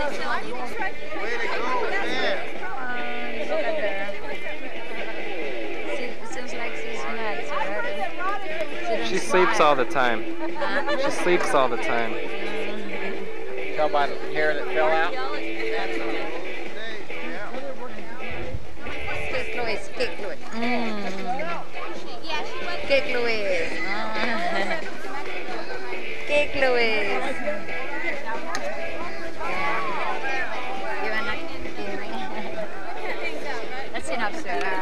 Look at her. Seems like she's mad. She sleeps all the time. Huh? She sleeps all the time. Tell by the hair that fell out. Cake Louise, Cake Louise. Cake Louise. Cake Louise. Gimana? That's enough, Sarah.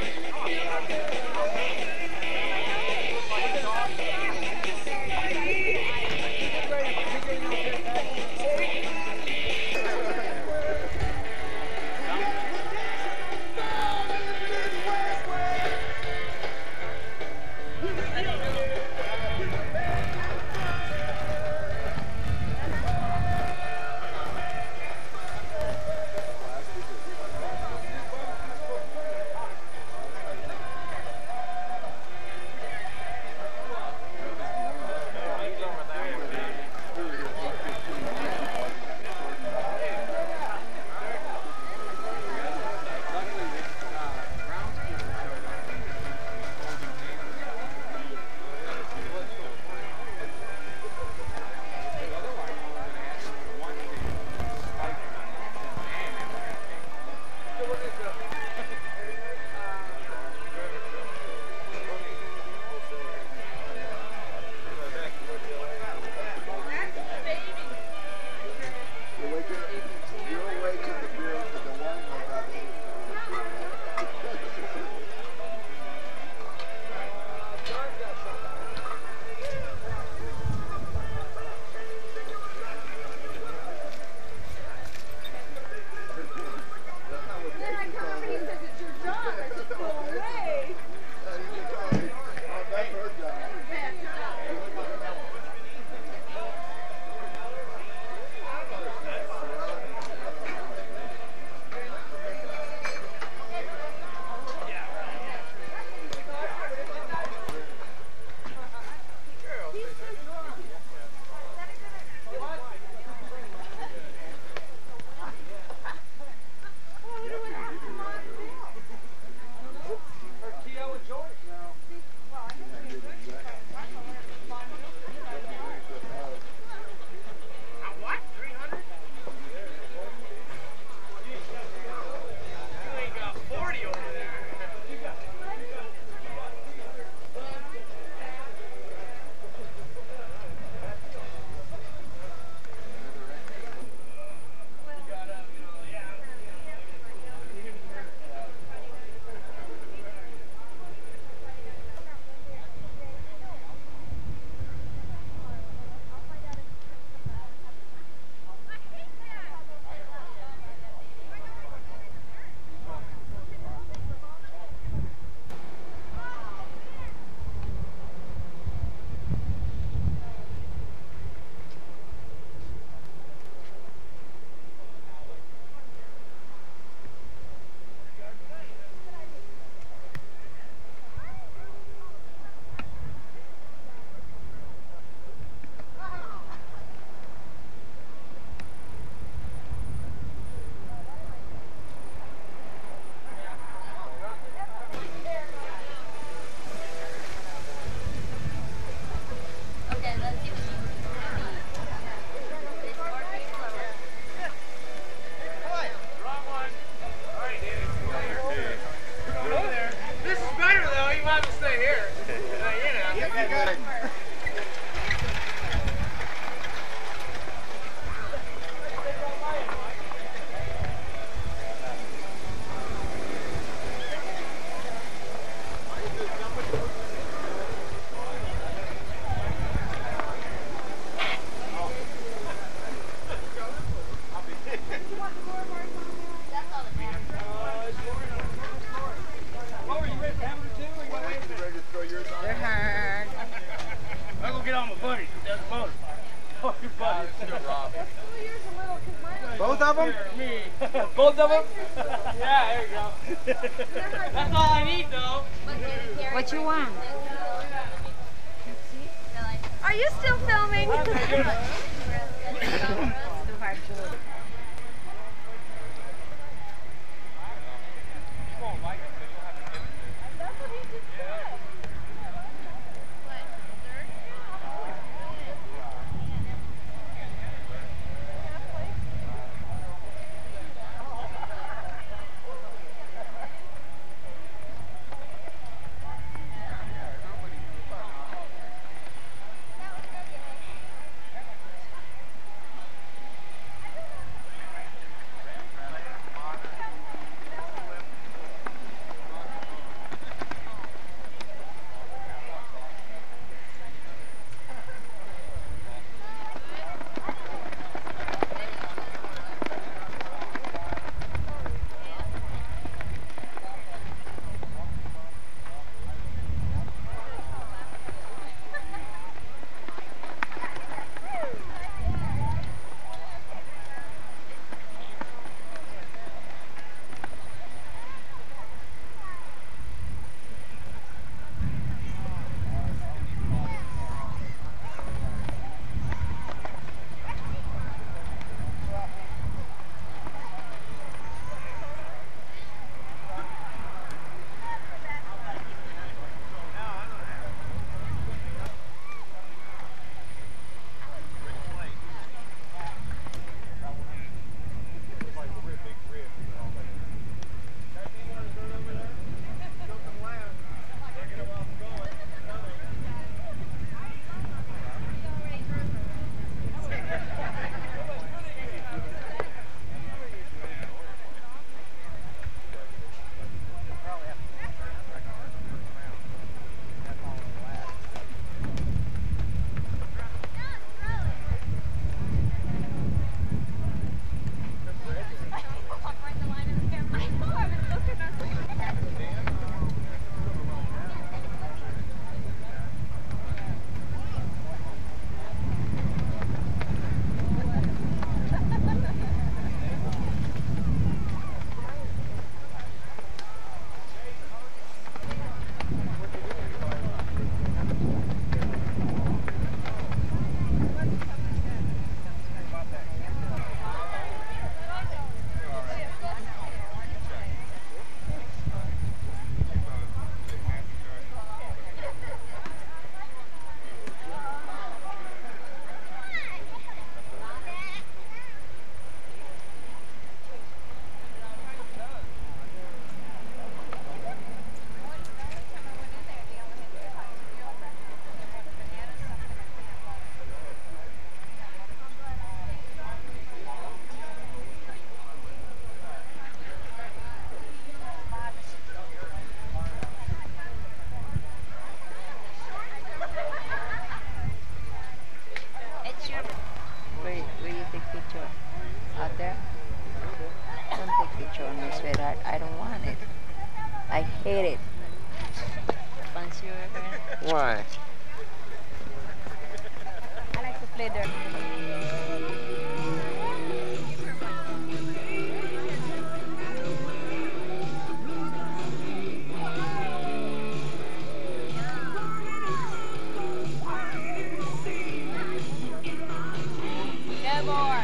Both of them? Me. Both of them? Yeah, there you go. That's all I need, though. What you want? Are you still filming? It's too hard to look. there. Don't take picture on me, sweetheart. I don't want it. I hate it. Fancy your friend? Why? I like to play there. Good boy.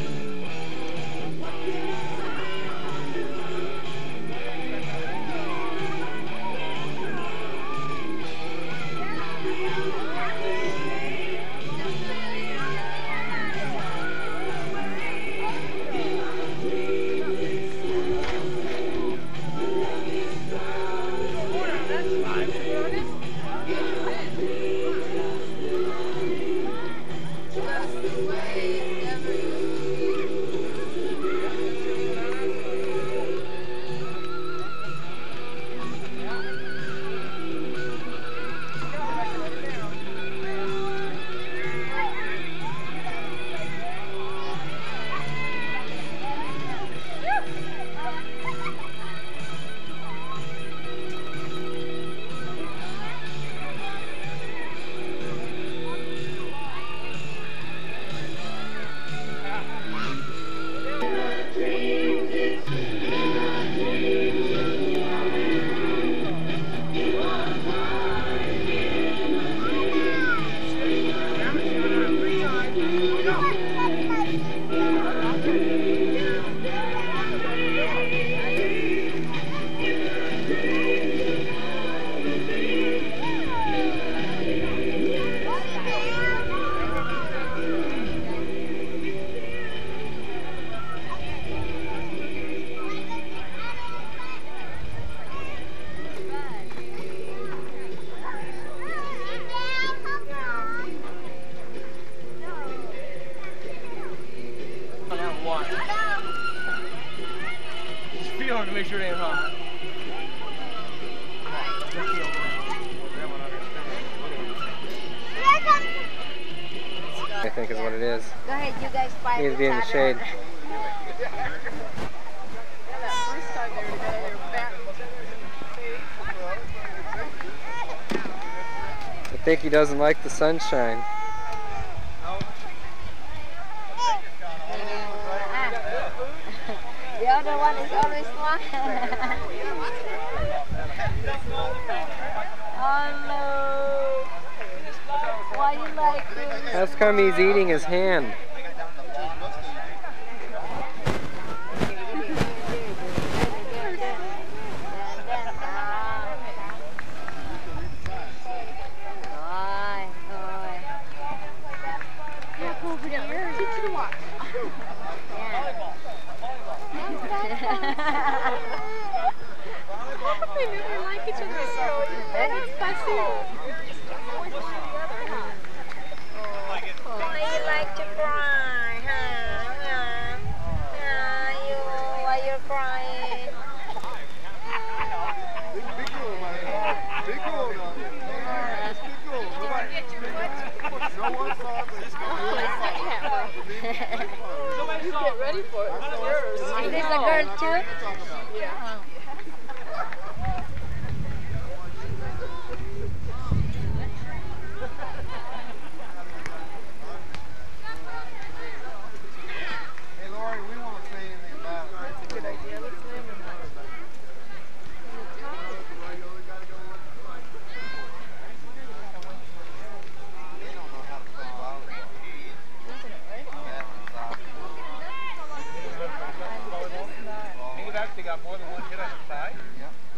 Just feel on to make sure it ain't hot. I think is what it is. Go ahead, you guys fight. Needs to be in the shade. I think he doesn't like the sunshine. The other one is always smiling. Oh no. Why you like this? That's come he's eating his hand. They really like each other so that's fácil. You like to cry, huh? Why you're crying? You get ready for it. Is this a girl too? Yeah. Hey, Lori, we won't say anything about it. That's a good idea. Let's live in that. They don't know how to play volleyball. Think about it, they got more than one hit on the side. Yep.